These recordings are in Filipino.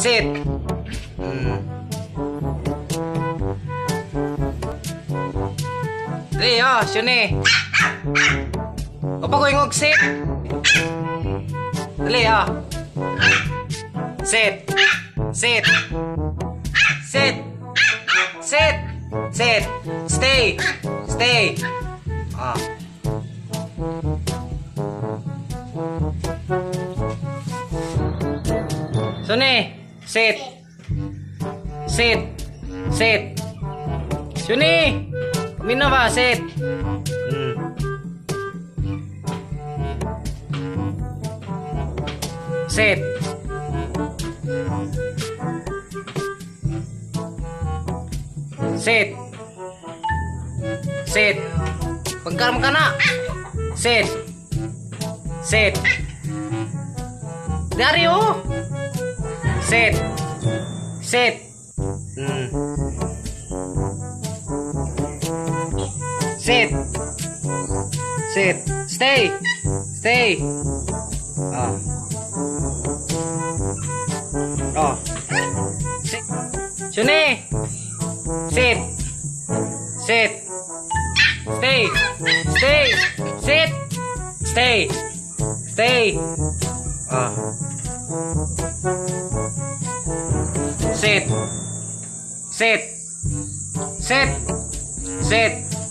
Sit. Dali, oh, Shuni. O pa ko yung sit. Dali, oh. Sit. Sit. Sit. Sit. Sit. Stay. Stay. Ah. Shuni, sit. Sit. Sit. Shuni. Kumino ba? Sit. Sit. Sit. Sit. Pagkaram ka na. Sit. Sit. Dari, oh. Sit. Sit. Sit. Sit. Stay. Stay. Ah. Oh. Sit. Shuni. Sit. Sit. Stay. Stay. Sit. Stay. Stay. Ah. Sit. Sit. Sit. Sit.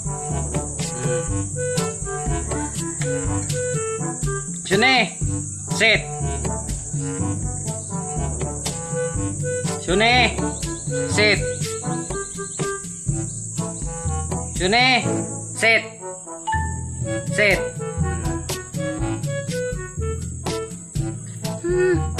Shuni. Sit. Shuni. Sit. Shuni. Sit. Sit.